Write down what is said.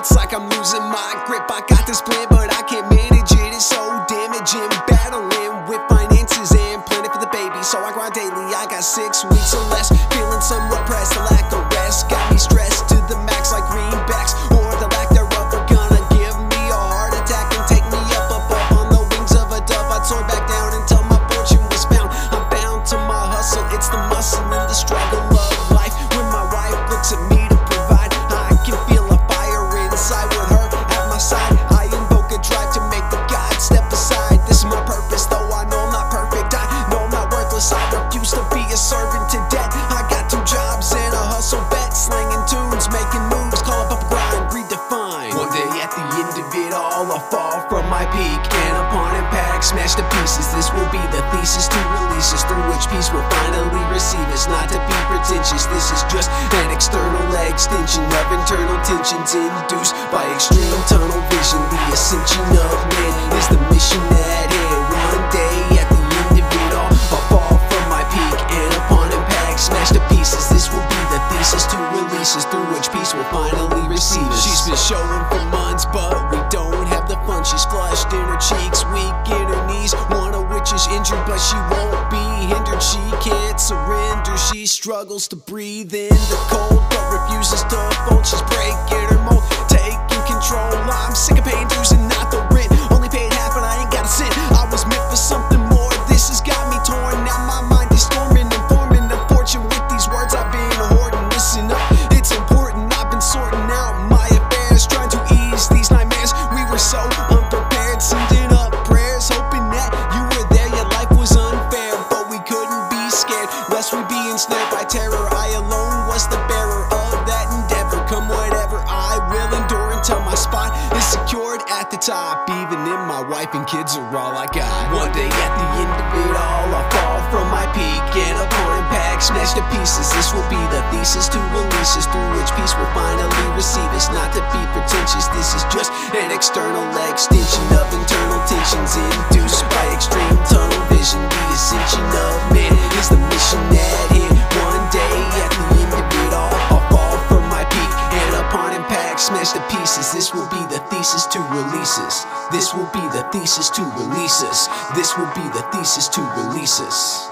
It's like I'm losing my grip. I got this plan, but I can't manage it. It's so damaging. Battling with finances and planning for the baby, so I grind daily. I got 6 weeks or less, feeling somewhat pressed. The lack of rest got me stressed to the max, like greenbacks or the lack thereof are gonna give me a heart attack and take me up on the wings of a dove. I'd soar back down until my fortune was found. I'm bound to my hustle. It's the muscle in the struggle of life. When my wife looks at me to provide, I can feel a fire inside with her at my side. I invoke a drive to make the God step aside. This is my purpose, though I know I'm not perfect. I know I'm not worthless. I refuse to be a servant to debt. I got 2 jobs and a hustle bet, slanging tunes, making moves, call up a grind, redefine. One day at the end of it all, I'll fall from my peak, and upon impact, smash to pieces. This will be the thesis to releases, through which peace will finally receive us. Not to be pretentious, this is just an external extension of internal tensions induced by extreme tunnel vision. The ascension of man is the mission at hand. One day at the end of it all, I'll fall from my peak, and upon impact, smash to pieces. This will be the thesis to releases, through which peace will finally receive us. She's been showing for months, but we don't have the fun. She's flushed in her cheeks, weak in her knees, one of which is injured, but she won't be hindered. She can't surrender. She struggles to breathe in the cold, but refuses to fold. She's breaking her mold, taking control. I'm sick of paying dues and not the rent. Only paid half and I ain't got a cent. I was meant for something more. This has got me torn. Now my mind is storming and forming a fortune with these words I've been hoarding. Listen up, it's important. I've been sorting out my affairs, trying to ease these nightmares. We were so unprepared, sending up prayers, hoping that you were there. Your life was unfair, but we couldn't be scared, lest we be ensnared by terror. I alone was the bearer of that endeavor. Come whatever, I will endure until my spot is secured at the top. Even if my wife and kids are all I got. One day at the end of it all, I'll fall from my peak, and upon impact, smash to pieces. This will be the thesis to releases, through which peace will finally receive us. Not to be pretentious, this is just an external extension of internal tensions induced by extreme tunnel vision. The ascension of man is the mission at hand. One day at the end of it all, I'll fall from my peak, and upon impact, smash to pieces. This will be the thesis to releases. This will be the thesis to releases. This will be the thesis to releases.